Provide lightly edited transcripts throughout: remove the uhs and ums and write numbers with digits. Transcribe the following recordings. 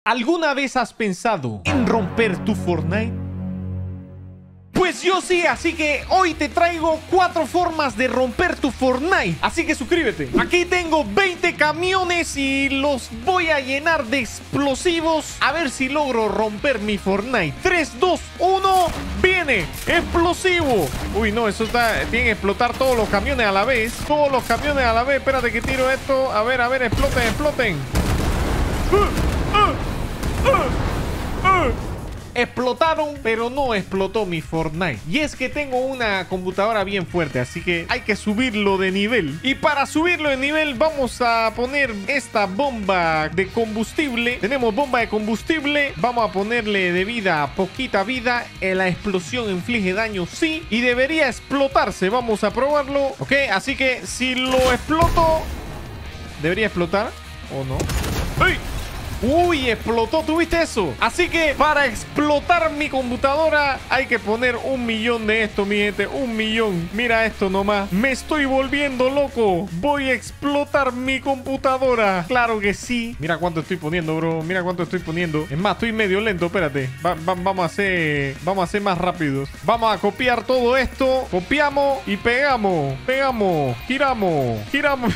¿Alguna vez has pensado en romper tu Fortnite? Pues yo sí, así que hoy te traigo 4 formas de romper tu Fortnite. Así que suscríbete. Aquí tengo 20 camiones y los voy a llenar de explosivos. A ver si logro romper mi Fortnite. 3, 2, 1, ¡viene! ¡Explosivo! Uy, no, eso está... Tienen que explotar todos los camiones a la vez. Todos los camiones a la vez. Espérate que tiro esto. A ver, exploten, exploten. Explotaron, pero no explotó mi Fortnite. Y es que tengo una computadora bien fuerte, así que hay que subirlo de nivel. Y para subirlo de nivel vamos a poner esta bomba de combustible. Tenemos bomba de combustible. Vamos a ponerle de vida poquita vida. La explosión inflige daño, sí. Y debería explotarse. Vamos a probarlo. Ok, así que si lo exploto... ¿Debería explotar o no? ¡Uy! Uy, explotó, ¿tuviste eso? Así que para explotar mi computadora hay que poner 1 millón de esto, mi gente. 1 millón. Mira esto nomás. Me estoy volviendo loco. Voy a explotar mi computadora. Claro que sí. Mira cuánto estoy poniendo, bro. Mira cuánto estoy poniendo. Es más, estoy medio lento. Espérate. Vamos a ser más rápidos. Vamos a copiar todo esto. Copiamos y pegamos. Pegamos. Giramos. Giramos.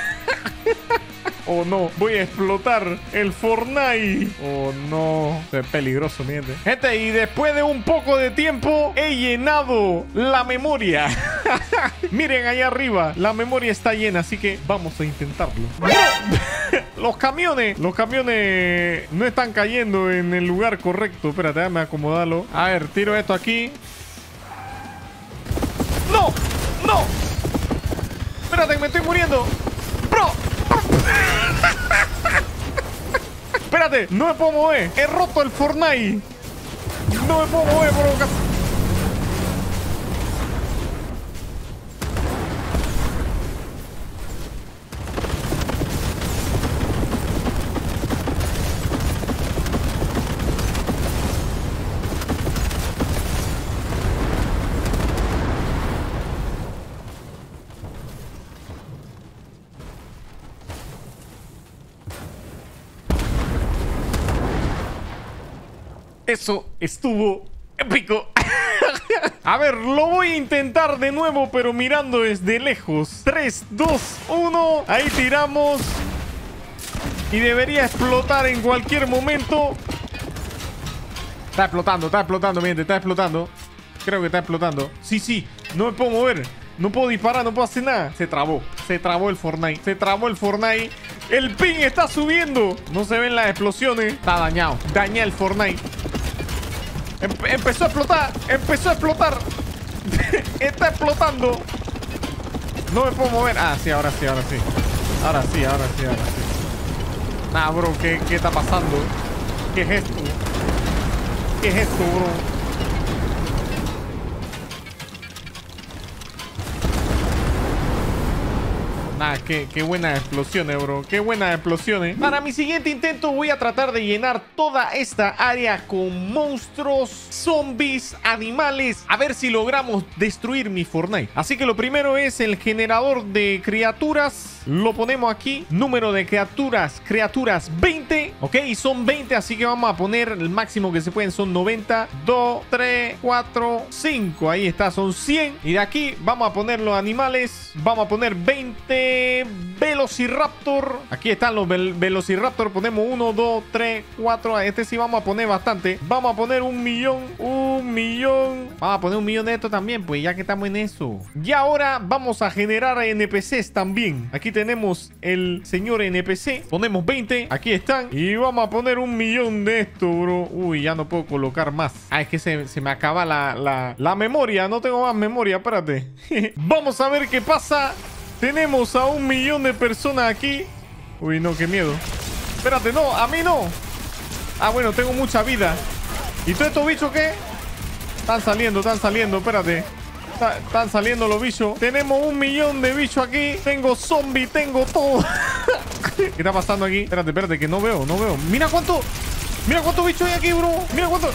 Oh no, voy a explotar el Fortnite. Oh no, es peligroso, mi gente. Gente, y después de un poco de tiempo he llenado la memoria. Miren allá arriba, la memoria está llena, así que vamos a intentarlo. Los camiones no están cayendo en el lugar correcto. Espérate, déjame acomodarlo. A ver, tiro esto aquí. ¡No! ¡No! Espérate, me estoy muriendo. ¡Bro! Espérate, no me puedo mover. He roto el Fortnite. No me puedo mover, bro. Eso estuvo épico. A ver, lo voy a intentar de nuevo, pero mirando desde lejos. 3, 2, 1. Ahí tiramos. Y debería explotar en cualquier momento. Está explotando, mi gente. Está explotando. Creo que está explotando. Sí. No me puedo mover. No puedo disparar, no puedo hacer nada. Se trabó el Fortnite. Se trabó el Fortnite. El ping está subiendo. No se ven las explosiones. Está dañado. Dañé el Fortnite. Empezó a explotar. Está explotando. No me puedo mover. Ah, sí, ahora sí. Ahora sí. Nah, bro, ¿qué está pasando? ¿Qué es esto? Bro? Nah, qué buenas explosiones, bro. Qué buenas explosiones. Para mi siguiente intento voy a tratar de llenar toda esta área con monstruos, zombies, animales. A ver si logramos destruir mi Fortnite. Así que lo primero es el generador de criaturas. Lo ponemos aquí. Número de criaturas 20. Ok, son 20, así que vamos a poner el máximo que se pueden. Son 90. 2, 3, 4, 5. Ahí está, son 100. Y de aquí vamos a poner los animales. Vamos a poner 20 Velociraptor. Aquí están los Velociraptor. Ponemos 1, 2, 3, 4. A este sí vamos a poner bastante. Vamos a poner 1 millón. 1 millón. Vamos a poner 1 millón de esto también, pues ya que estamos en eso. Y ahora vamos a generar NPCs también. Aquí tenemos el señor NPC. Ponemos 20. Aquí están. Y vamos a poner 1 millón de esto, bro. Uy, ya no puedo colocar más. Ah, es que se me acaba la memoria. No tengo más memoria. Espérate. Vamos a ver qué pasa. Tenemos a 1 millón de personas aquí. Uy, no, qué miedo. Espérate, no, a mí no. Ah, bueno, tengo mucha vida. ¿Y todos estos bichos qué? Están saliendo, espérate. Están saliendo los bichos. Tenemos 1 millón de bichos aquí. Tengo zombie, tengo todo. ¿Qué está pasando aquí? Espérate, que no veo. Mira cuántos bichos hay aquí, bro. Mira cuánto.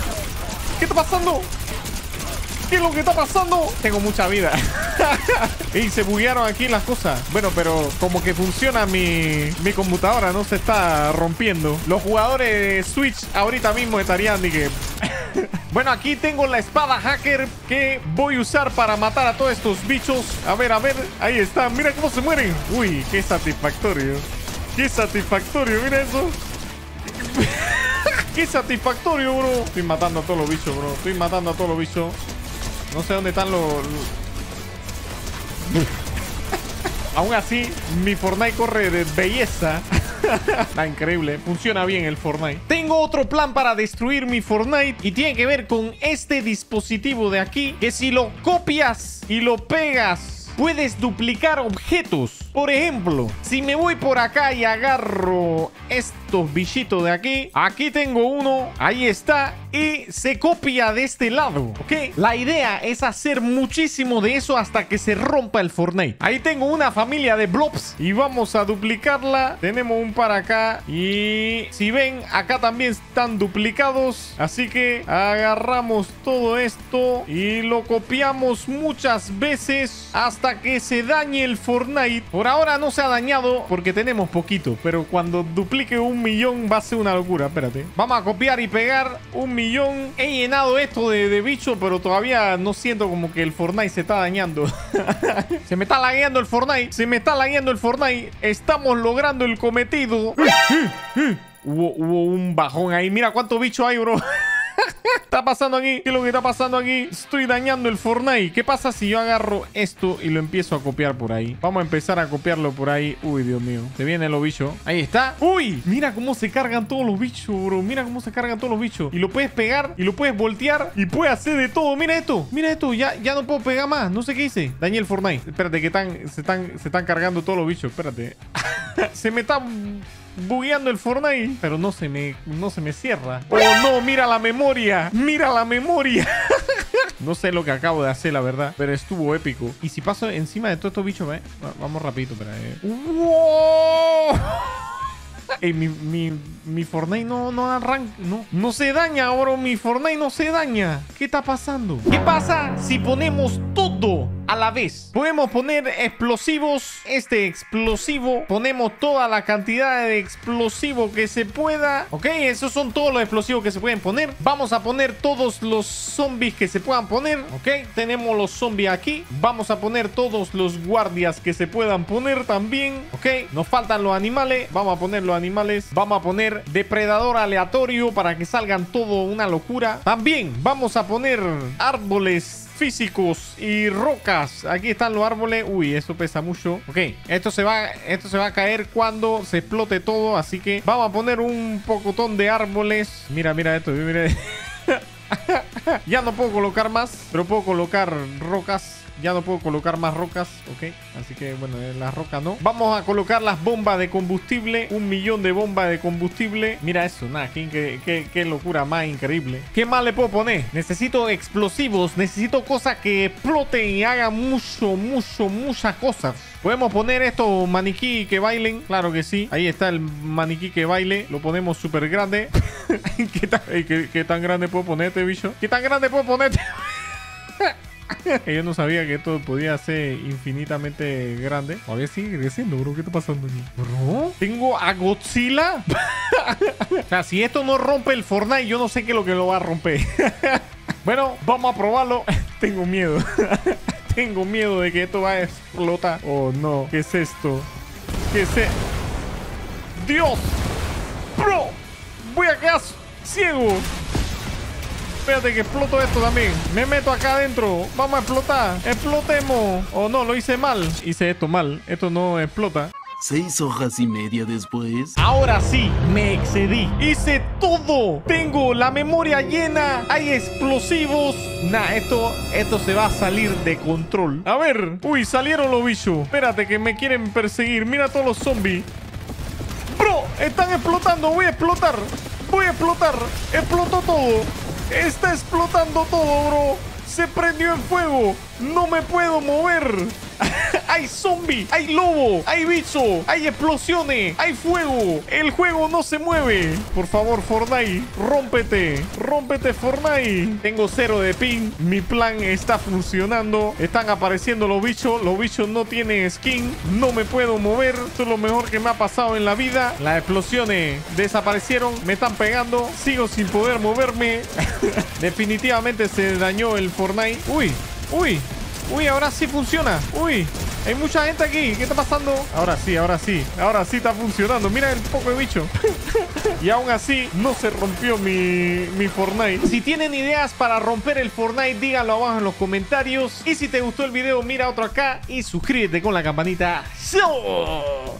¿Qué está pasando? ¿Qué es lo que está pasando? Tengo mucha vida. Y se buguearon aquí las cosas. Bueno, pero como que funciona mi computadora, no se está rompiendo. Los jugadores de Switch ahorita mismo estarían de que... Bueno, aquí tengo la espada hacker que voy a usar para matar a todos estos bichos. A ver, ahí está. Mira cómo se mueren. Uy, qué satisfactorio. Qué satisfactorio, mira eso. Qué satisfactorio, bro. Estoy matando a todos los bichos, bro. Estoy matando a todos los bichos. No sé dónde están los... Aún así, mi Fortnite corre de belleza. Está increíble. Funciona bien el Fortnite. Tengo otro plan para destruir mi Fortnite y tiene que ver con este dispositivo de aquí, que si lo copias y lo pegas, puedes duplicar objetos. Por ejemplo, si me voy por acá y agarro estos bichitos de aquí, aquí tengo uno, ahí está, y se copia de este lado, ¿ok? La idea es hacer muchísimo de eso hasta que se rompa el Fortnite. Ahí tengo una familia de blobs y vamos a duplicarla. Tenemos un par acá y si ven, acá también están duplicados. Así que agarramos todo esto y lo copiamos muchas veces hasta que se dañe el Fortnite. Por ahora no se ha dañado porque tenemos poquito, pero cuando duplique 1.000.000 va a ser una locura. Espérate. Vamos a copiar y pegar 1.000.000. He llenado esto de bicho, pero todavía no siento como que el Fortnite se está dañando. Se me está lagueando el Fortnite. Se me está lagueando el Fortnite. Estamos logrando el cometido. Hubo un bajón ahí. Mira cuántos bichos hay, bro. Está pasando aquí. ¿Qué es lo que está pasando aquí? Estoy dañando el Fortnite. ¿Qué pasa si yo agarro esto y lo empiezo a copiar por ahí? Vamos a empezar a copiarlo por ahí. Uy, Dios mío. Se vienen los bichos. Ahí está. Uy, mira cómo se cargan todos los bichos, bro. Mira cómo se cargan todos los bichos. Y lo puedes pegar y lo puedes voltear y puedes hacer de todo. Mira esto. Mira esto. Ya no puedo pegar más. No sé qué hice. Dañé el Fortnite. Espérate que se están cargando todos los bichos. Espérate. Se me está bugueando el Fortnite, pero no se me cierra. Oh no, mira la memoria. Mira la memoria. No sé lo que acabo de hacer, la verdad, pero estuvo épico. Y si paso encima de todos estos bichos, vamos rapidito, espera. ¡Wow! Mi Fortnite no arranca. No se daña, bro. Mi Fortnite no se daña. ¿Qué está pasando? ¿Qué pasa si ponemos todo a la vez? Podemos poner explosivos. Este explosivo. Ponemos toda la cantidad de explosivo que se pueda. Ok, esos son todos los explosivos que se pueden poner. Vamos a poner todos los zombies que se puedan poner. Ok, tenemos los zombies aquí. Vamos a poner todos los guardias que se puedan poner también. Ok, nos faltan los animales. Vamos a poner los animales. Vamos a poner depredador aleatorio para que salgan todo una locura. También vamos a poner árboles físicos y rocas. Aquí están los árboles. Uy, eso pesa mucho. Ok, esto se va a caer cuando se explote todo. Así que vamos a poner un pocotón de árboles. Mira esto. Mira. Ya no puedo colocar más, pero puedo colocar rocas. Ya no puedo colocar más rocas, ok. Así que, bueno, las rocas no. Vamos a colocar las bombas de combustible. 1.000.000 de bombas de combustible. Mira eso, nada, qué locura más increíble. ¿Qué más le puedo poner? Necesito explosivos. Necesito cosas que exploten y hagan muchas cosas. ¿Podemos poner estos maniquí que bailen? Claro que sí. Ahí está el maniquí que baile. Lo ponemos súper grande. ¿Qué tan grande puedo ponerte, bicho? ¿Qué tan grande puedo ponerte? Yo no sabía que esto podía ser infinitamente grande. Todavía sigue creciendo, bro. ¿Qué está pasando aquí? Bro, tengo a Godzilla. O sea, si esto no rompe el Fortnite, yo no sé qué es lo que lo va a romper. Bueno, vamos a probarlo. Tengo miedo. Tengo miedo de que esto va a explotar. Oh, no. ¿Qué es esto? ¿Qué es esto? ¡Dios! ¡Bro! Voy a quedar ciego. Espérate que exploto esto también. Me meto acá adentro. Vamos a explotar. Explotemos. Oh, no, lo hice mal. Hice esto mal. Esto no explota. 6 horas y media después. Ahora sí, me excedí. Hice todo. Tengo la memoria llena. Hay explosivos. Nah, esto se va a salir de control. A ver. Uy, salieron los bichos. Espérate que me quieren perseguir. Mira todos los zombies. Bro, están explotando. Voy a explotar. Voy a explotar. Explotó todo. Está explotando todo, bro. Se prendió en fuego. No me puedo mover. hay zombie, hay lobo, hay bicho, hay explosiones, hay fuego. El juego no se mueve. Por favor, Fortnite, rómpete. Rómpete, Fortnite. Tengo 0 de ping. Mi plan está funcionando. Están apareciendo los bichos. Los bichos no tienen skin. No me puedo mover. Esto es lo mejor que me ha pasado en la vida. Las explosiones desaparecieron. Me están pegando. Sigo sin poder moverme. Definitivamente se dañó el Fortnite. Uy, uy. Uy, ahora sí funciona. Uy, hay mucha gente aquí. ¿Qué está pasando? Ahora sí, ahora sí. Ahora sí está funcionando. Mira el poco de bicho. Y aún así no se rompió mi Fortnite. Si tienen ideas para romper el Fortnite, díganlo abajo en los comentarios. Y si te gustó el video, mira otro acá y suscríbete con la campanita. ¡So!